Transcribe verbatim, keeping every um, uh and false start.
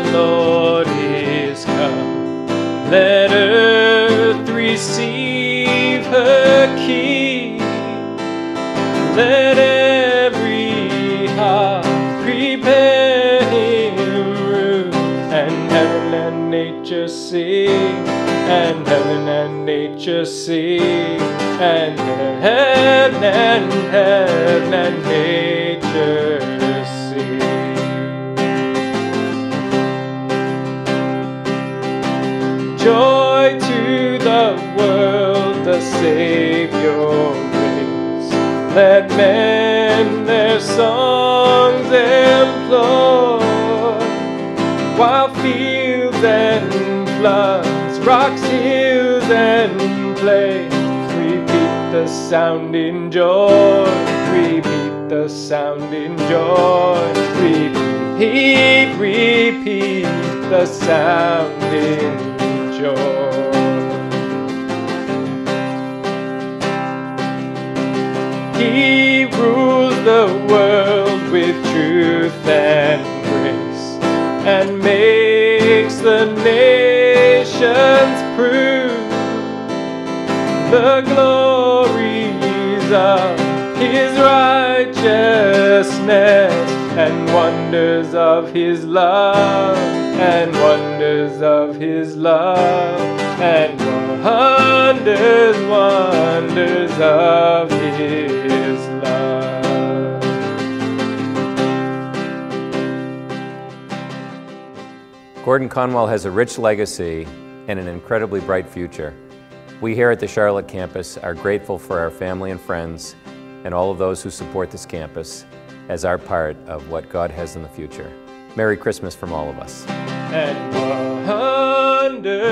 Lord is come. Let earth receive her King. Let every heart prepare him room, and heaven and nature sing, and heaven and nature sing, and heaven and heaven and nature sing. Joy to the world, the Savior brings. Let men their songs employ, while fields and floods, rocks, hills, and plains repeat the sound in joy, repeat the sound in joy, repeat, repeat the sound in joy. He rules the world with truth and grace, and makes the nations prove the glories of his righteousness, and wonders of his love, and wonders of his love, and wonders, wonders of his love. Gordon-Conwell has a rich legacy and an incredibly bright future. We here at the Charlotte campus are grateful for our family and friends and all of those who support this campus as our part of what God has in the future. Merry Christmas from all of us. And wonders